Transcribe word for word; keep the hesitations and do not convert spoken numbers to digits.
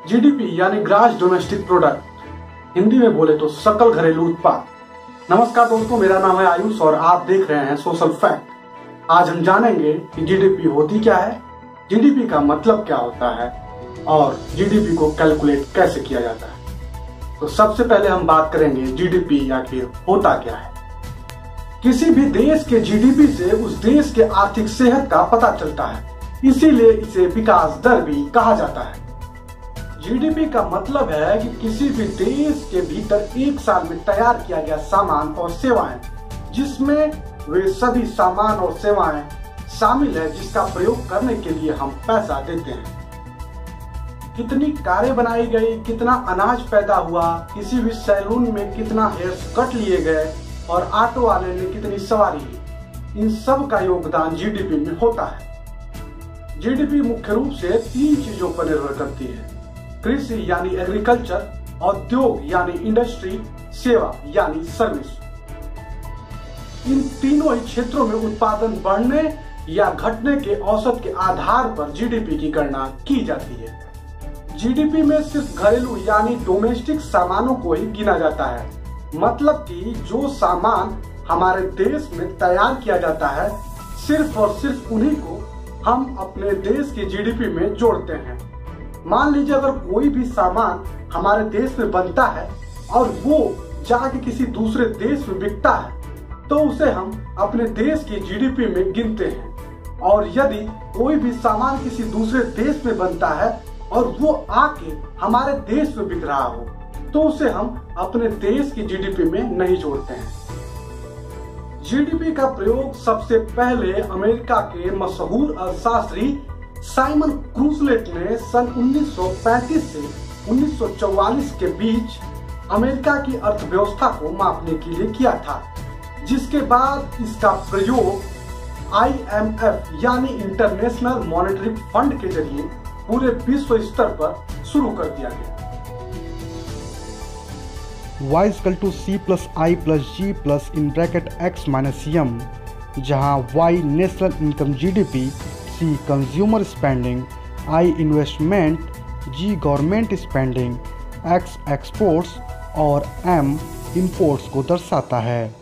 GDP यानी gross domestic product, Hindi में बोले तो सकल घरेलू उत्पाद। नमस्कार दोस्तों, मेरा नाम है आयुष और आप देख रहे हैं सोशल फैक्ट। आज हम जानेंगे कि जीडीपी होती क्या है, जीडीपी का मतलब क्या होता है और जीडीपी को कैलकुलेट कैसे किया जाता है। तो सबसे पहले हम बात करेंगे जीडीपी आखिर होता क्या है। किसी भी देश के जीडीपी से उस देश के आर्थिक सेहत का पता चलता है, इसीलिए इसे विकास दर भी कहा जाता है। जीडीपी का मतलब है कि किसी भी देश के भीतर एक साल में तैयार किया गया सामान और सेवाएं, जिसमें वे सभी सामान और सेवाएं शामिल है जिसका प्रयोग करने के लिए हम पैसा देते हैं। कितनी कारें बनाई गई, कितना अनाज पैदा हुआ, किसी भी सैलून में कितना हेयर कट लिए गए और ऑटो वाले ने कितनी सवारी ली, इन सब का योगदान जीडीपी में होता है। जीडीपी मुख्य रूप से तीन चीजों पर निर्भर करती है: कृषि यानी एग्रीकल्चर, उद्योग यानी इंडस्ट्री, सेवा यानी सर्विस। इन तीनों ही क्षेत्रों में उत्पादन बढ़ने या घटने के औसत के आधार पर जीडीपी की गणना की जाती है। जीडीपी में सिर्फ घरेलू यानी डोमेस्टिक सामानों को ही गिना जाता है, मतलब कि जो सामान हमारे देश में तैयार किया जाता है, सिर्फ और सिर्फ उन्हीं को हम अपने देश की जीडीपी में जोड़ते हैं। मान लीजिए अगर कोई भी सामान हमारे देश में बनता है और वो जाके किसी दूसरे देश में बिकता है, तो उसे हम अपने देश की जीडीपी में गिनते हैं। और यदि कोई भी सामान किसी दूसरे देश में बनता है और वो आके हमारे देश में बिक रहा हो, तो उसे हम अपने देश की जीडीपी में नहीं जोड़ते हैं। जीडीपी का प्रयोग सबसे पहले अमेरिका के मशहूर अर्थशास्त्री साइमन क्रूजलेट ने सन उन्नीस सौ पैंतीस से उन्नीस सौ चौवालीस के बीच अमेरिका की अर्थव्यवस्था को मापने के लिए किया था, जिसके बाद इसका प्रयोग आई एम एफ यानी इंटरनेशनल मॉनेटरी फंड के जरिए पूरे विश्व स्तर पर शुरू कर दिया गया। y equal to C plus I plus G plus in bracket X minus M, जहाँ y national income GDP, C consumer spending, I investment, G government spending, X exports और एम इंपोर्ट्स को दर्शाता है।